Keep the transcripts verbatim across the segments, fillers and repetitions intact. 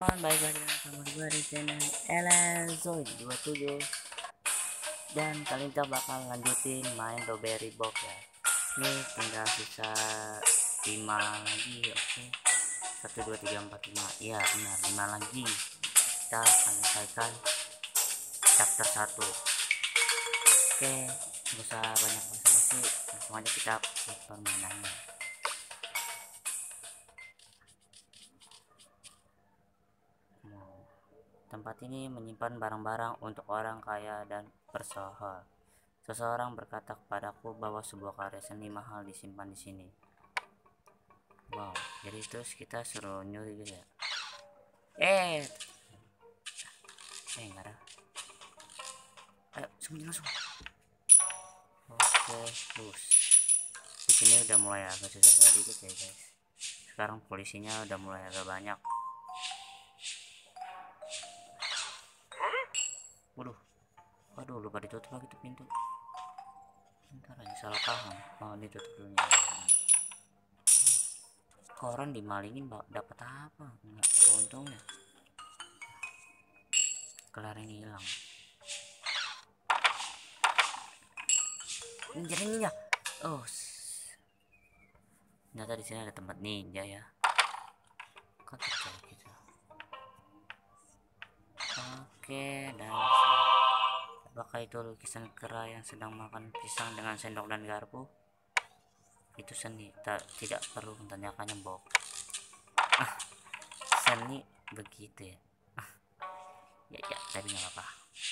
Baik lagi dengan sama gue di channel Elenzoid dua puluh tujuh. Dan kali ini kita bakal lanjutin main Strawberry Box ya. Ini tinggal sisa lima lagi. Oke, satu dua tiga empat lima. Iya benar, lima lagi. Kita akan selesaikan chapter satu. Oke, nggak usah banyak basa-basi, langsung aja kita ke permainannya. Tempat ini menyimpan barang-barang untuk orang kaya dan bersohor. Seseorang berkata kepadaku bahwa sebuah karya seni mahal disimpan di sini. Wow, jadi terus kita suruh nyuri gitu ya. Eh, eh nggak ada. Ayo, sembunyi langsung. Oke, terus di sini udah mulai agak susah sedikit ya guys. Sekarang polisinya udah mulai agak banyak. Waduh, waduh, lupa ditutup lagi tuh pintu. Ntar aja salah paham. Oh, ditutup dulu nih. Koran dimalingin dapat apa? Nggak apa untungnya. Kelar ini hilang. Ninja ninja. Oh, ternyata di sini ada tempat ninja ya. Kata gitu. Oke, dan apakah itu lukisan kera yang sedang makan pisang dengan sendok dan garpu? Itu seni, tak tidak perlu menanyakannya, Bob. Ah, seni begitu ya. Ah, ya ya, tapi nggak apa-apa.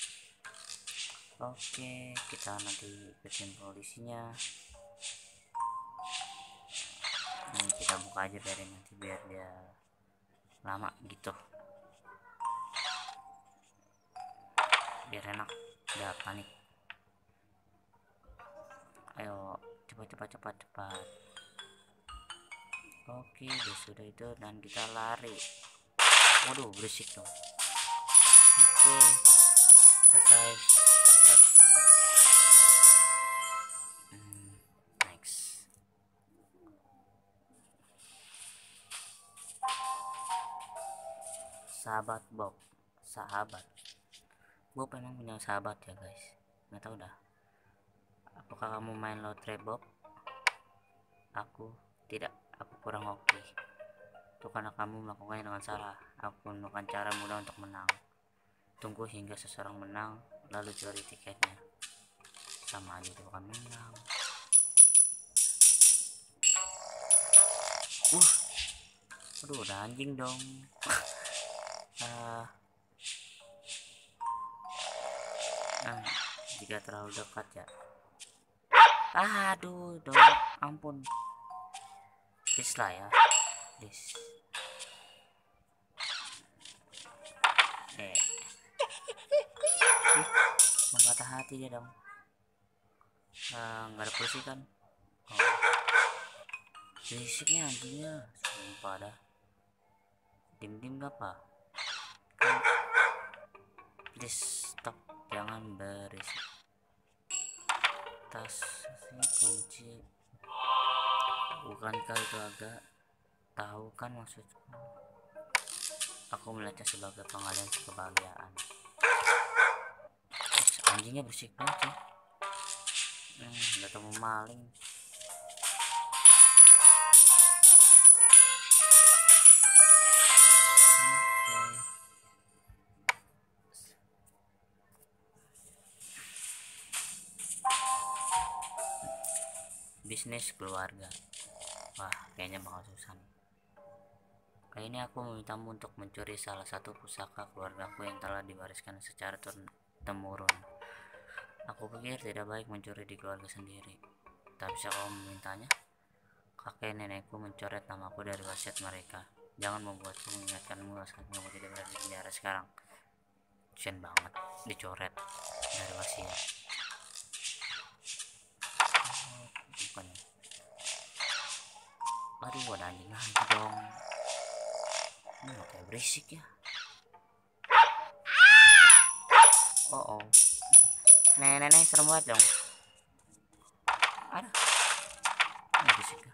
Oke, kita nanti ikutin polisinya. Ini kita buka aja biar nanti biar dia lama gitu. Biar enak, nggak panik. Ayo cepat cepat cepat cepat. Oke, ya sudah itu dan kita lari. Waduh, berisik dong. Oke, selesai. Hmm, next. Sahabat Bob, sahabat. Bob memang punya sahabat ya guys. Nggak tahu dah. Apakah kamu main lotre Bob? Aku tidak. Aku kurang oke. Itu karena kamu melakukannya dengan salah. Aku menemukan cara mudah untuk menang. Tunggu hingga seseorang menang, lalu curi tiketnya. Sama aja itu bukan menang. Uh, aduh, udah anjing dong. uh, nah, jika terlalu dekat ya. Aduh, dong, ampun. Please lah ya, please. Eh, mengkata hati dia dong. Nggak uh, ada polisi kan? Oh. Berisiknya anjingnya, sumpah dah. Dim-dim apa? Kan. Please stop, jangan berisik. Tas ini kunci. Bukankah itu agak tahu kan maksudku? Aku melihatnya sebagai pengalian kebahagiaan. Anjingnya berisik banget sih. Hmm, nggak tahu maling. Bisnis keluarga. Wah, kayaknya bakal susah nih. Kali ini aku memintamu untuk mencuri salah satu pusaka keluargaku yang telah diwariskan secara turun-temurun. Aku pikir tidak baik mencuri di keluarga sendiri. Tak bisa kau memintanya? Kakek nenekku mencoret namaku dari wasiat mereka. Jangan membuatku mengingatkanmu saat kamu tidak berada di penjara sekarang. Kasian banget, dicoret dari wasiat. Oh, bukan. Aduh, ada anjing lagi dong. Ini nggak kayak berisik ya. Oh oh, nenek-nenek serem banget dong. Ada. Ini berisik ya.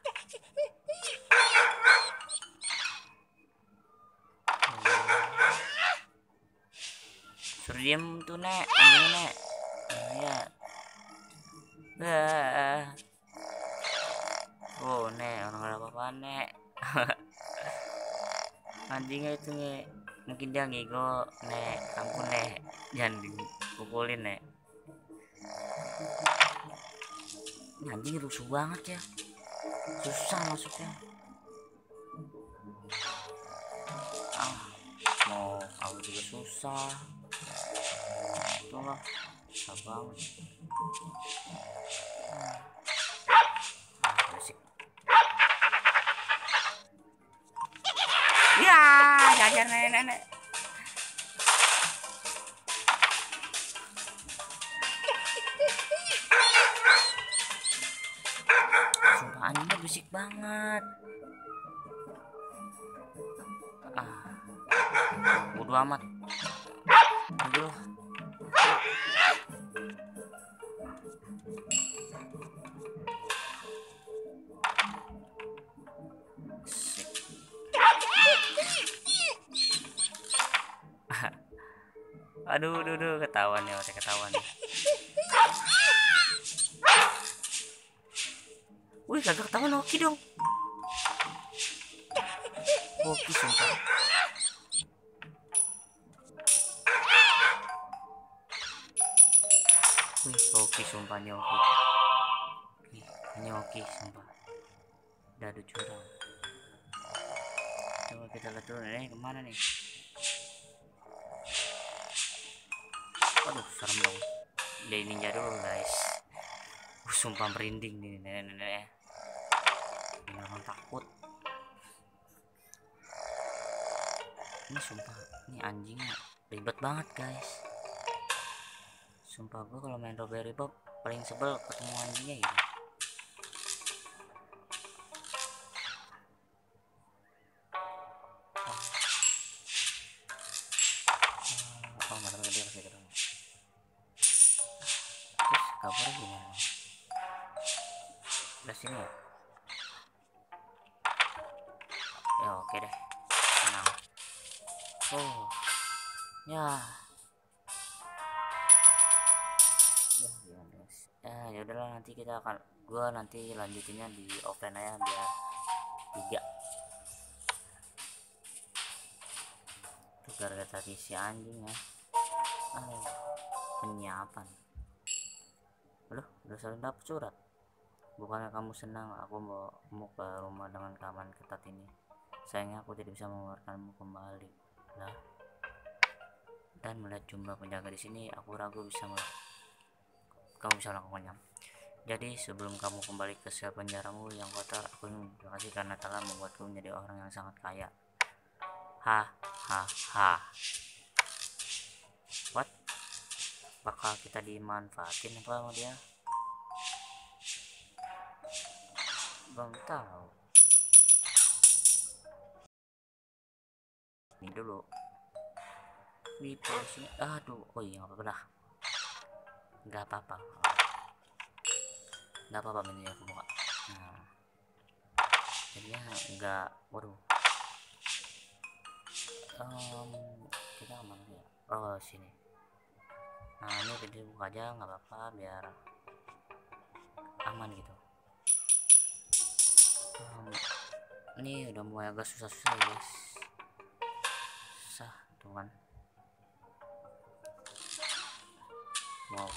diem tuh nek anjingnya nek. Nah, ya ah. Oh nek orang gak ada apa-apa nek. Anjingnya itu nek mungkin dia ngigo nek, ampun nek, jangan dipukulin nek. Ini anjing rusuh banget ya, susah masuknya. Ah mau aku juga susah tuh lah, susah banget. Ah, berisik. Ya jajan nenek-nenek. Sumpah anjingnya berisik banget. Ah bodo amat dulu. Aduh, aduh, aduh, ketahuan ya, saya ketahuan. Wih, kagak ketahuan Oki dong. Oki sumpah. Wih, Oki sumpah nih Oki. Wih, ini Oki sumpah. Udah ada curang. Coba kita lihat dulu nih kemana nih. Waduh, serem dong. Dia ninja dulu guys. Uh, sumpah merinding nih nenek-nenek. Ini orang takut. Ini sumpah, ini anjingnya ribet banget guys. Sumpah gue kalau main Robbery Bob paling sebel ketemu anjingnya gitu. Oh, oh mana dia kasih terus. Terus kabar gimana? Udah sini ya? Ya oke deh. Tenang. Oh. Ya. Ya gimana guys? Eh ya udahlah, nanti kita akan gua nanti lanjutinnya di offline aja biar tiga. Tuh gara-gara tadi si anjing ya. Oh, penyiapan. Loh, udah saling dapet surat. Bukannya kamu senang aku mau mau ke rumah dengan keamanan ketat ini? Sayangnya aku tidak bisa mengeluarkanmu kembali. Nah, dan melihat jumlah penjaga di sini, aku ragu bisa mel kamu bisa melakukannya. Jadi sebelum kamu kembali ke sel penjaramu yang kotor, aku ingin terima kasih karena telah membuatku menjadi orang yang sangat kaya. Ha ha ha. What? Bakal kita dimanfaatin apa sama dia? Belum tahu. Ini dulu. Di posisi, aduh, oh iya nggak apa-apa dah. Nggak apa-apa. Nggak apa-apa ini aku buka. Nah, jadinya nggak, waduh. Um, kita kemana ya? Oh sini. Nah ini kita buka aja nggak apa-apa biar aman gitu. Um, ini udah mulai agak susah-susah ya guys. Susah tuh kan. Wow.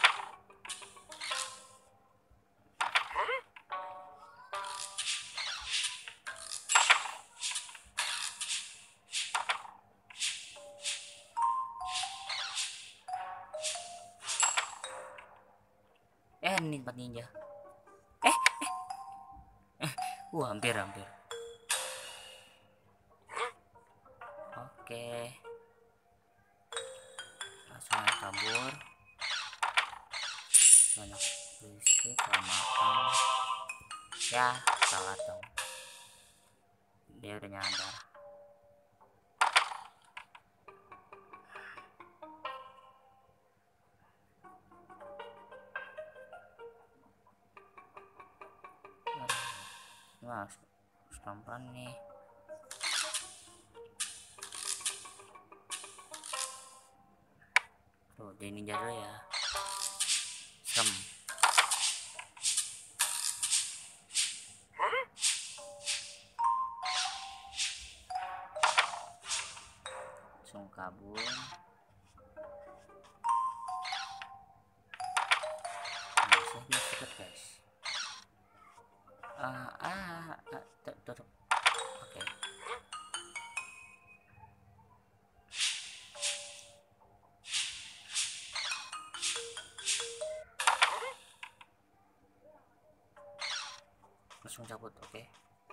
Eh ini tempat ninja. Eh, eh. eh. Wah hampir hampir. Oke. Langsung kabur. Banyak listrik kalau makan. Ya salah dong. Dia udah nyadar. Nah, pelan-pelan nih. jadi ninja dulu ya. Sem. Langsung kabur. Nah, saya bisa cepet guys. Ah, ah, ah tutup. Oke. Okay. Langsung cabut, oke. Okay.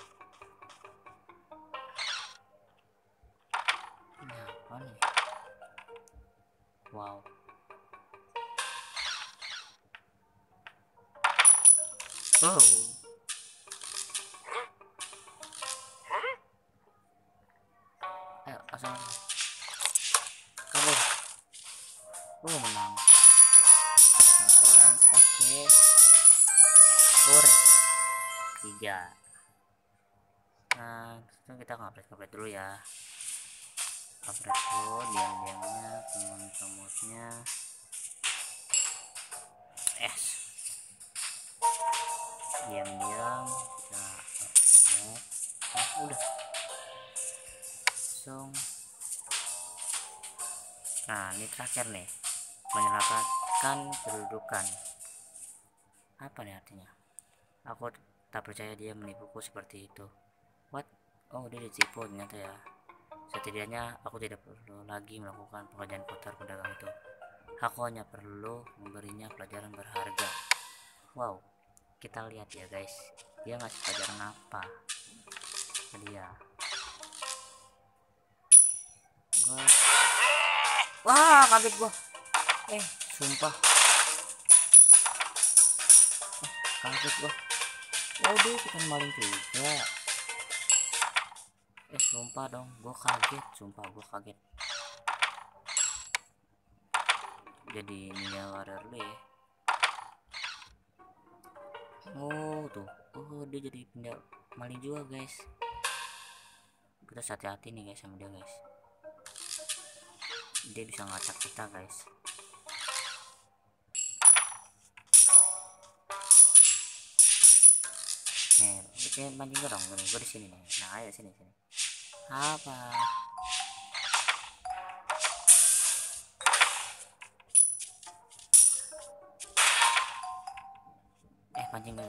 Ini apa nih? Wow. Oh. Ayo, langsung kabur. Oh, menang. Nah, oke. Okay. Sore. Tiga. Nah, kita ngapret-ngapret dulu ya. Ngapret dulu, diam-diamnya, kemut-kemutnya. Es. Diam-diam kita ngapret. Nah, udah. Langsung. Nah, ini terakhir nih. Menyelamatkan kedudukan. Apa nih artinya? Aku tak percaya dia menipuku seperti itu. What? Oh, dia ditipu ternyata ya. Setidaknya aku tidak perlu lagi melakukan pekerjaan kotor pedagang itu. Aku hanya perlu memberinya pelajaran berharga. Wow, kita lihat ya guys, dia ngasih pelajaran apa ke dia. Gua... Wah, kaget gua. Eh, sumpah. Eh, kaget gua. Waduh, kita maling juga. Eh, sumpah dong, gua kaget, sumpah gua kaget. Jadi ninja warrior dulu ya. Oh tuh, oh dia jadi pindah maling juga guys. Kita hati-hati nih guys sama dia guys. Dia bisa ngacak kita guys. Nih, kita mancing gue dong, gue di sini nih. Nah, ayo sini sini. Apa? Eh, pancing gue.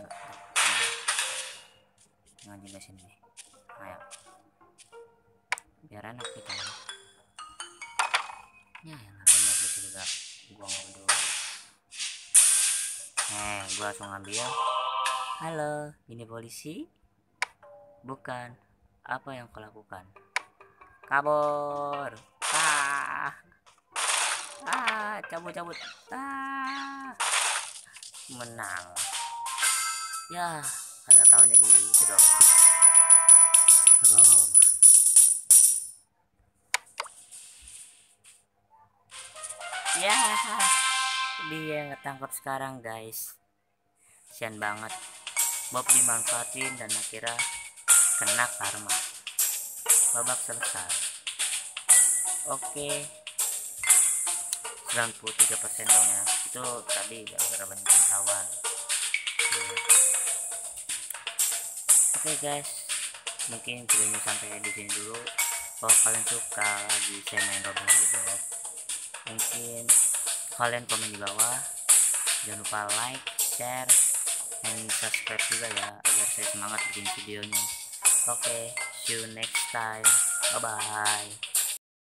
Mancing ke sini nih. Ayo. Biar enak kita. Ya, yang lainnya bisa juga. Gua mau dulu. Eh, gua langsung ambil. Halo, ini polisi? Bukan. Apa yang kau lakukan? Kabur. Ah. Ah, cabut-cabut. Ah. Menang. Ya, kagak taunya gitu dong. Aduh. Ya, dia ketangkap sekarang guys. Sian banget. Bob dimanfaatin dan akhirnya kena karma. Babak selesai. Oke. sembilan puluh tiga persen dong ya. Itu tadi gara-gara banyak kawan. Oke guys. Mungkin videonya sampai di sini dulu. Kalau kalian suka lagi saya main Roblox gitu, mungkin kalian komen di bawah. Jangan lupa like, share, and subscribe juga ya agar saya semangat bikin videonya. Oke, okay, see you next time. Bye bye.